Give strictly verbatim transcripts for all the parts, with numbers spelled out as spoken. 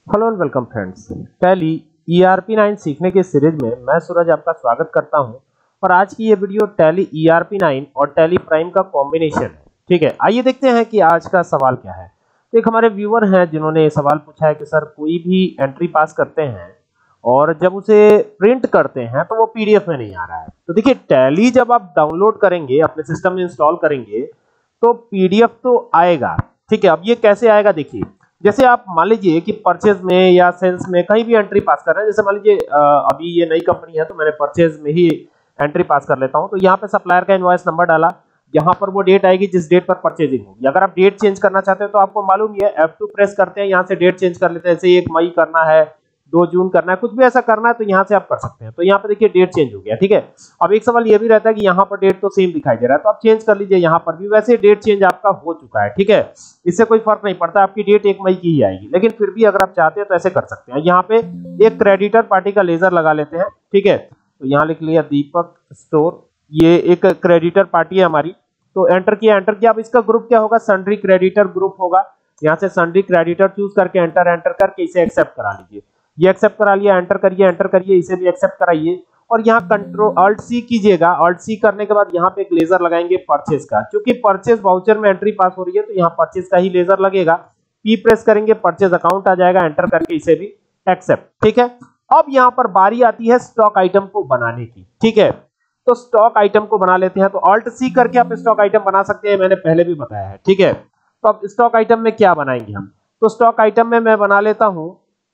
Hello and welcome friends. Tally E R P nine सीखने के series में मैं सूरज आपका स्वागत करता हूं और आज की ये video Tally E R P nine और टैली प्राइम का कॉम्बिनेशन है। ठीक है, आइए देखते हैं कि आज का सवाल क्या है। तो एक हमारे व्यूअर हैं जिन्होंने ये सवाल पूछा है कि सर कोई भी एंट्री पास करते हैं और जब उसे प्रिंट करते हैं तो वो पीडीएफ में नहीं आ रहा है। तो देखिए, टैली जब आप डाउनलोड करेंगे, अपने सिस्टम में इंस्टॉल करेंगे तो पीडीएफ तो आएगा। ठीक है, अब ये कैसे आएगा देखिए, जैसे आप मान लीजिए कि परचेज में या सेल्स में कहीं भी एंट्री पास कर रहे हैं। जैसे मान लीजिए अभी ये नई कंपनी है तो मैंने परचेज में ही एंट्री पास कर लेता हूं। तो यहाँ पे सप्लायर का इनवॉइस नंबर डाला, यहाँ पर वो डेट आएगी जिस डेट पर परचेजिंग होगी। अगर आप डेट चेंज करना चाहते हो तो आपको मालूम ही है, एफ टू प्रेस करते हैं, यहाँ से डेट चेंज कर लेते हैं। जैसे एक मई करना है, दो जून करना है, कुछ भी ऐसा करना है तो यहाँ से आप कर सकते हैं। तो यहाँ पे देखिए डेट चेंज हो गया। ठीक है, अब एक सवाल ये भी रहता है कि यहाँ पर डेट तो सेम दिखाई दे रहा है तो आप चेंज कर लीजिए यहाँ पर भी। वैसे डेट चेंज आपका हो चुका है। ठीक है, इससे कोई फर्क नहीं पड़ता, आपकी डेट एक मई की ही आएगी। लेकिन फिर भी अगर आप चाहते हैं तो ऐसे कर सकते हैं। यहाँ पे एक क्रेडिटर पार्टी का लेजर लगा लेते हैं। ठीक है, तो यहाँ लिख लिया दीपक स्टोर, ये एक क्रेडिटर पार्टी है हमारी। तो एंटर किया, एंटर किया। अब इसका ग्रुप क्या होगा, सन्ड्री क्रेडिटर ग्रुप होगा। यहाँ से सन्ड्री क्रेडिटर चूज करके एंटर एंटर करके इसे एक्सेप्ट करा लीजिए। ये एक्सेप्ट करा लिया, एंटर करिए, एंटर करिए, इसे भी एक्सेप्ट कराइए। और यहाँ कंट्रोल अल्ट सी कीजिएगा। अल्ट सी करने के बाद यहाँ पे एक लेजर लगाएंगे परचेज का, क्योंकि परचेज वाउचर में एंट्री पास हो रही है तो यहाँ परचेज का ही लेजर लगेगा। पी प्रेस करेंगे, परचेज अकाउंट आ जाएगा, एंटर करके इसे भी एक्सेप्ट। ठीक है, अब यहाँ पर बारी आती है स्टॉक आइटम को बनाने की। ठीक है, तो स्टॉक आइटम को बना लेते हैं। तो अल्ट सी करके आप स्टॉक आइटम बना सकते हैं, मैंने पहले भी बताया है। ठीक है, तो अब स्टॉक आइटम में क्या बनाएंगे हम, तो स्टॉक आइटम में मैं बना लेता हूं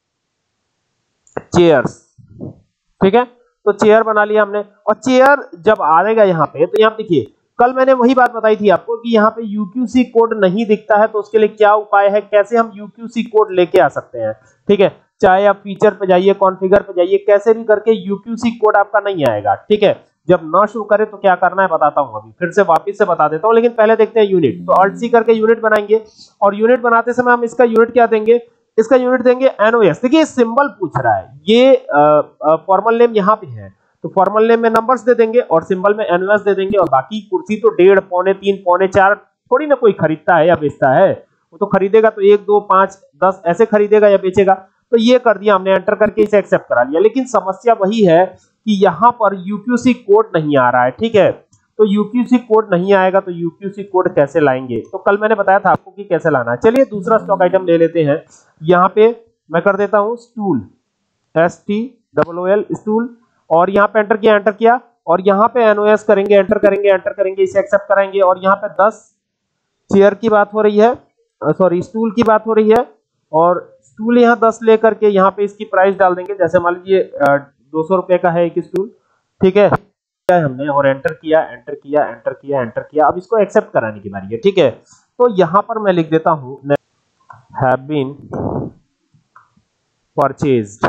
चेयर्स। ठीक है, तो चेयर बना लिया हमने। और चेयर जब आएगा यहाँ पे, तो यहाँ देखिए कल मैंने वही बात बताई थी आपको कि यहाँ पे यूक्यूसी कोड नहीं दिखता है तो उसके लिए क्या उपाय है, कैसे हम यूक्यूसी कोड लेके आ सकते हैं। ठीक है, चाहे आप फीचर पे जाइए, कॉन्फ़िगर पे जाइए, कैसे भी करके यूक्यूसी कोड आपका नहीं आएगा। ठीक है, जब ना शो करे तो क्या करना है बताता हूं, अभी फिर से वापस से बता देता हूं, लेकिन पहले देखते हैं यूनिट। तो अल्ट सी करके यूनिट बनाएंगे और यूनिट बनाते समय हम इसका यूनिट क्या देंगे, इसका यूनिट देंगे एनओएस। देखिए सिंबल पूछ रहा है, ये फॉर्मल नेम यहाँ पे है तो फॉर्मल नेम में नंबर्स दे देंगे और सिंबल में एनओएस दे देंगे। और बाकी कुर्सी तो डेढ़, पौने तीन, पौने चार थोड़ी ना कोई खरीदता है या बेचता है, वो तो खरीदेगा तो एक, दो, पांच, दस ऐसे खरीदेगा या बेचेगा। तो ये कर दिया हमने, एंटर करके इसे एक्सेप्ट करा लिया। लेकिन समस्या वही है कि यहाँ पर यूक्यूसी कोड नहीं आ रहा है। ठीक है, तो यूक्यूसी कोड नहीं आएगा तो यूक्यूसी कोड कैसे लाएंगे, तो कल मैंने बताया था आपको कि कैसे लाना है। चलिए दूसरा स्टॉक आइटम ले लेते हैं। यहाँ पे मैं कर देता हूँ stool, S T double O L stool, और यहाँ पे एंटर किया, एंटर किया और यहाँ पे एनओएस करेंगे, एंटर करेंगे, एंटर करेंगे, इसे एक्सेप्ट कराएंगे। और यहाँ पे दस चेयर की बात हो रही है, सॉरी स्टूल की बात हो रही है, और स्टूल यहाँ दस लेकर के यहाँ पे इसकी प्राइस डाल देंगे। जैसे मान लीजिए दो सौ रुपए का है एक स्टूल। ठीक है, हमने और एंटर किया, एंटर किया, एंटर किया, एंटर किया। अब इसको एक्सेप्ट कराने की बारी है। ठीक है, तो यहाँ पर मैं लिख देता हूँ हैव बीन परचेज्ड,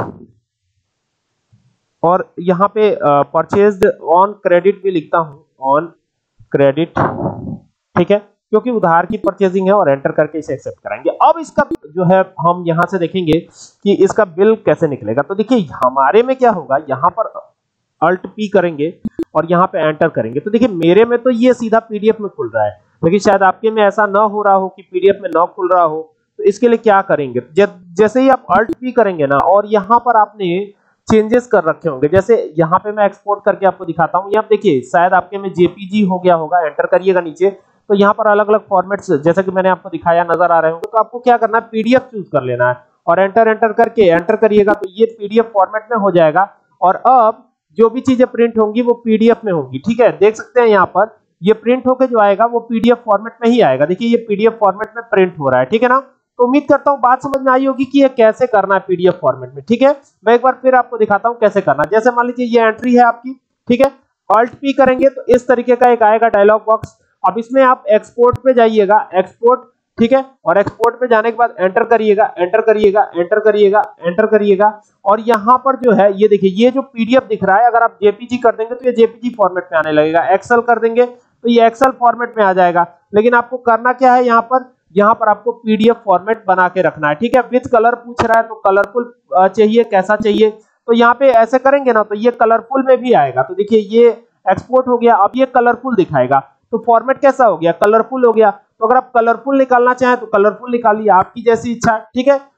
और यहाँ पे परचेज्ड ऑन क्रेडिट भी लिखता हूँ, ऑन क्रेडिट। ठीक है, क्योंकि उधार की परचेजिंग है, और एंटर करके इसे एक्सेप्ट कराएंगे। अब इसका जो है हम यहाँ से देखेंगे कि इसका बिल कैसे निकलेगा। तो देखिए हमारे में क्या होगा, यहाँ पर अल्ट पी करेंगे और यहाँ पे एंटर करेंगे। तो देखिए मेरे में तो ये सीधा पीडीएफ में खुल रहा है, लेकिन शायद आपके में ऐसा ना हो रहा हो कि पीडीएफ में ना खुल रहा हो। तो इसके लिए क्या करेंगे, जैसे ही आप अल्ट पी करेंगे ना, और यहाँ पर आपने चेंजेस कर रखे होंगे, जैसे यहाँ पे मैं एक्सपोर्ट करके आपको दिखाता हूँ। यहाँ देखिए शायद आपके में जेपीजी हो गया होगा, एंटर करिएगा नीचे, तो यहाँ पर अलग अलग फॉर्मेट्स जैसे कि मैंने आपको दिखाया नजर आ रहे होंगे। तो आपको क्या करना है, पीडीएफ चूज कर लेना है और एंटर एंटर करके एंटर करिएगा तो ये पीडीएफ फॉर्मेट में हो जाएगा। और अब जो भी चीजें प्रिंट होंगी वो पीडीएफ में होंगी। ठीक है, देख सकते हैं यहाँ पर ये प्रिंट होकर जो आएगा वो पीडीएफ फॉर्मेट में ही आएगा। देखिए ये पीडीएफ फॉर्मेट में प्रिंट हो रहा है। ठीक है ना, तो उम्मीद करता हूँ बात समझ में आई होगी कि ये कैसे करना है पीडीएफ फॉर्मेट में। ठीक है, मैं एक बार फिर आपको दिखाता हूँ कैसे करना। जैसे मान लीजिए ये एंट्री है आपकी। ठीक है, अल्ट पी करेंगे तो इस तरीके का एक आएगा डायलॉग बॉक्स। अब इसमें आप एक्सपोर्ट पे जाइएगा, एक्सपोर्ट। ठीक है, और एक्सपोर्ट पे जाने के बाद एंटर करिएगा, एंटर करिएगा, एंटर करिएगा, एंटर करिएगा। और यहाँ पर जो है ये देखिए ये जो पीडीएफ दिख रहा है, अगर आप जेपीजी कर देंगे तो ये जेपीजी फॉर्मेट में आने लगेगा। एक्सेल कर देंगे तो ये एक्सेल फॉर्मेट में आ जाएगा। लेकिन आपको करना क्या है, यहाँ पर यहाँ पर आपको पीडीएफ फॉर्मेट बना के रखना है। ठीक है, विथ कलर पूछ रहा है तो कलरफुल चाहिए, कैसा चाहिए, तो यहाँ पे ऐसे करेंगे ना तो ये कलरफुल में भी आएगा। तो देखिए ये एक्सपोर्ट हो गया, अब ये कलरफुल दिखाएगा। तो फॉर्मेट कैसा हो गया, कलरफुल हो गया। तो अगर आप कलरफुल निकालना चाहें तो कलरफुल निकालिए, आपकी जैसी इच्छा। ठीक है,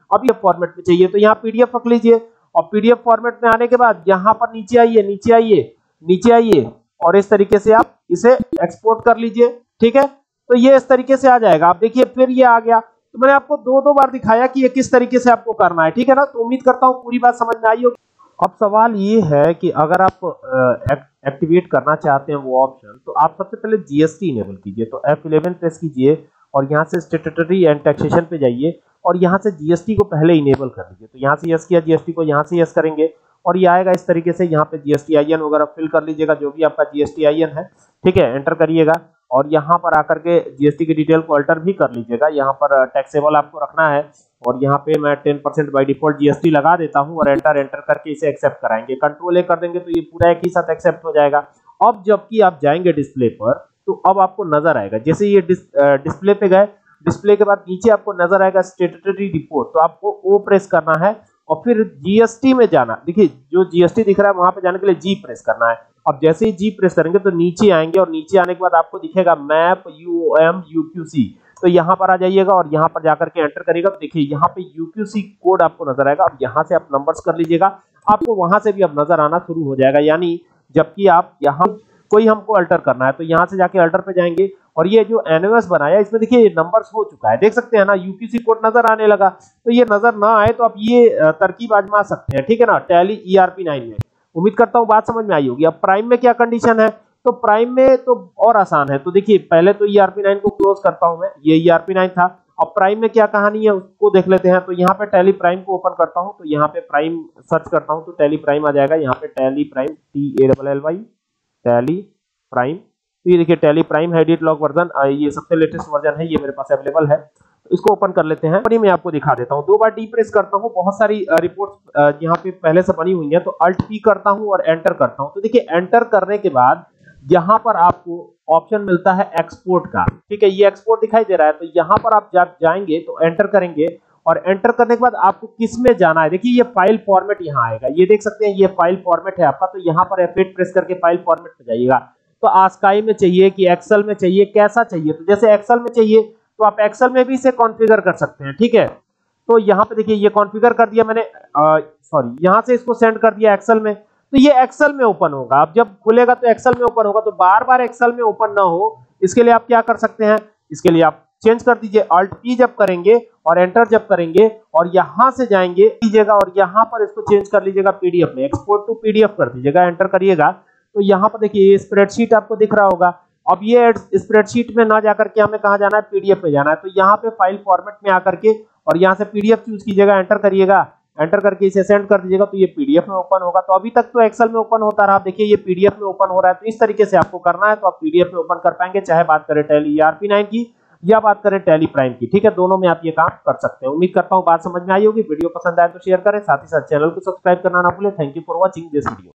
अब ये फॉर्मेट में चाहिए तो यहाँ पीडीएफ रख लीजिए और पीडीएफ फॉर्मेट में आने के बाद यहाँ पर नीचे आइए नीचे आइए नीचे आइए और इस तरीके से आप इसे एक्सपोर्ट कर लीजिए। ठीक है, तो ये इस तरीके से आ जाएगा। आप देखिए फिर ये आ गया। तो मैंने आपको दो दो बार दिखाया कि ये किस तरीके से आपको करना है। ठीक है ना, तो उम्मीद करता हूँ पूरी बात समझ में आई होगी। अब सवाल ये है कि अगर आप एक्टिवेट करना चाहते हैं वो ऑप्शन, तो आप सबसे पहले जीएसटी इनेबल कीजिए। तो एफ इलेवन प्रेस कीजिए और यहाँ से स्टैट्यूटरी एंड टैक्सेशन पे जाइए और यहाँ से जीएसटी को पहले इनेबल कर लीजिए। तो यहाँ से यस किया, जीएसटी को यहाँ से यस करेंगे और ये आएगा इस तरीके से। यहाँ पे जीएसटी आईएन वगैरह फिल कर लीजिएगा, जो भी आपका जीएसटी आईएन है। ठीक है, एंटर करिएगा और यहाँ पर आकर के जीएसटी की डिटेल को अल्टर भी कर लीजिएगा। यहाँ पर टैक्सेबल आपको रखना है और यहाँ पे मैं ten percent by default GST लगा देता हूँ और एंटर एंटर करके इसे एक्सेप्ट कराएंगे। कंट्रोल ए कर देंगे तो ये पूरा एक ही साथ एक्सेप्ट हो जाएगा। अब जबकि आप जाएंगे डिस्प्ले पर तो अब आपको नजर आएगा, जैसे ये डिस, डिस्प्ले पे गए, डिस्प्ले के बाद नीचे आपको नजर आएगा स्टैट्यूटरी रिपोर्ट। तो आपको ओ प्रेस करना है और फिर जीएसटी में जाना। देखिए जो जीएसटी दिख रहा है वहां पे जाने के लिए जी प्रेस करना है। अब जैसे ही जी प्रेस करेंगे तो नीचे आएंगे और नीचे आने के बाद आपको दिखेगा मैप यूओएम यूक्यूसी। तो यहाँ पर आ जाइएगा और यहाँ पर जाकर के एंटर करिएगा। तो देखिए यहाँ पे यूक्यूसी कोड आपको नजर आएगा। अब यहाँ से आप नंबर्स कर लीजिएगा, आपको वहां से भी अब नजर आना शुरू हो जाएगा। यानी जबकि आप यहाँ कोई हमको अल्टर करना है तो यहाँ से जाके अल्टर पे जाएंगे और ये जो एनओएस बनाया इसमें देखिए ये नंबर्स हो चुका है, देख सकते हैं ना, यूक्यूसी कोड नजर आने लगा। तो ये नजर ना आए तो आप ये तरकीब आजमा सकते हैं। ठीक है ना, टैली ईआरपी नाइन में। उम्मीद करता हूँ बात समझ में आई होगी। अब प्राइम में क्या कंडीशन है, तो प्राइम में तो और आसान है। तो देखिए पहले तो ईआरपी नाइन को क्लोज करता हूं मैं, ये ईआरपी नाइन था। अब प्राइम में क्या कहानी है उसको देख लेते हैं। तो यहाँ पे टैली प्राइम को ओपन करता हूं, तो यहाँ पे प्राइम सर्च करता हूं तो टैली प्राइम आ जाएगा। यहाँ पे Tally Prime T A double L Y Tally Prime. तो ये देखिए Tally Prime edit log version, ये सबसे लेटेस्ट वर्जन है, ये मेरे पास अवेलेबल है। तो इसको ओपन कर लेते हैं। मैं आपको दिखा देता हूँ, दो बार डी प्रेस करता हूँ, बहुत सारी रिपोर्ट्स यहाँ पे पहले से बनी हुई है। तो अल्ट पी करता हूँ और एंटर करता हूँ। तो देखिए एंटर करने के बाद यहाँ पर आपको ऑप्शन मिलता है एक्सपोर्ट का। ठीक है, ये एक्सपोर्ट दिखाई दे रहा है। तो यहाँ पर आप जब जाएंगे तो एंटर करेंगे और एंटर करने के बाद आपको किस में जाना है, देखिए ये फाइल फॉर्मेट यहाँ आएगा, ये देख सकते हैं ये फाइल फॉर्मेट है आपका। तो यहाँ पर एफ एट प्रेस करके फाइल फॉर्मेट पे जाइएगा। तो आस्काई में चाहिए कि एक्सेल में चाहिए, कैसा चाहिए, तो जैसे एक्सेल में चाहिए तो आप एक्सेल में भी इसे कॉन्फ़िगर कर सकते हैं। ठीक है, तो यहाँ पे देखिए ये कॉन्फ़िगर कर दिया मैंने, सॉरी यहाँ से इसको सेंड कर दिया एक्सेल में। तो ये एक्सेल में ओपन होगा। अब जब खुलेगा तो एक्सेल में ओपन होगा। तो बार बार एक्सेल में ओपन ना हो इसके लिए आप क्या कर सकते हैं, इसके लिए आप चेंज कर दीजिए, अल्ट पी जब करेंगे और एंटर जब करेंगे और यहां से जाएंगे लीजिएगा और यहां पर इसको चेंज कर लीजिएगा पीडीएफ में, एक्सपोर्ट टू पीडीएफ कर दीजिएगा, एंटर करिएगा। तो यहाँ पर देखिए ये स्प्रेडशीट आपको दिख रहा होगा। अब ये स्प्रेडशीट में ना जाकर के हमें कहाँ जाना है, पीडीएफ में जाना है। तो यहाँ पे फाइल फॉर्मेट में आकर के और यहाँ से पीडीएफ चूज कीजिएगा, एंटर करिएगा, एंटर करके इसे सेंड कर दीजिएगा। तो ये पीडीएफ में ओपन होगा। तो अभी तक तो एक्सेल में ओपन होता रहा, देखिए ये पीडीएफ में ओपन हो रहा है। तो इस तरीके से आपको करना है तो आप पीडीएफ में ओपन कर पाएंगे, चाहे बात करें टैली ईआरपी नाइन की या बात करें टैली प्राइम की। ठीक है, दोनों में आप ये काम कर सकते हैं। उम्मीद करता हूँ बात समझ में आई होगी। वीडियो पसंद आए तो शेयर करें, साथ ही साथ चैनल को सब्सक्राइब करना ना भूलें। Thank you for watching this video.